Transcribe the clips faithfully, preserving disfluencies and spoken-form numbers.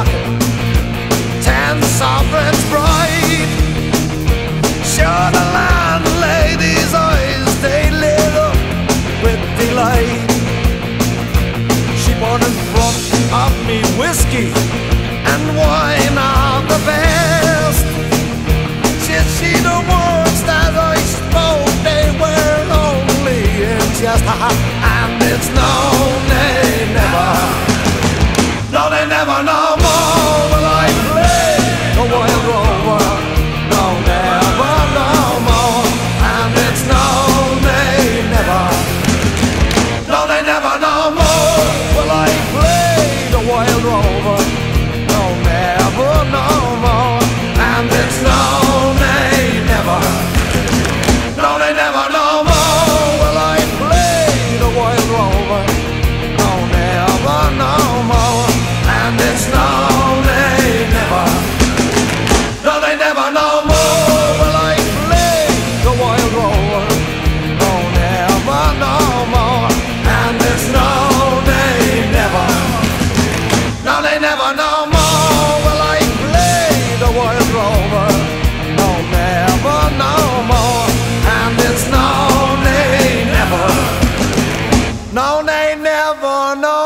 pocket, ten sovereigns bright. Sure, the landlady's eyes, they lit up with delight. She bought in front of me whiskey and wine of the best. Said she the words that I spoke, they were only in jest. And it's no, they never, no, they never no more will I play the Wild Rover. No, never no more. And it's no, they never, no, they never no more will I play the Wild Rover. No, never no more. And it's no, they never, no, they never no more will I play the Wild Rover. No, never no more. And it's no, they never, no, they never no more will I play the Wild Rover. No, never no more. And it's no, they never, no, they never no more will I play the Wild Rover. No, never no more. And it's no, they never, no, they never no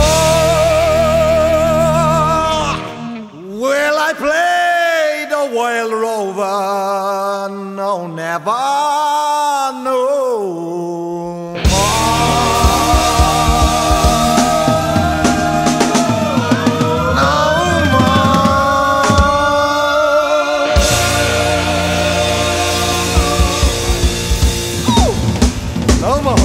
more will I play the Wild Rover. No, never no more. No more.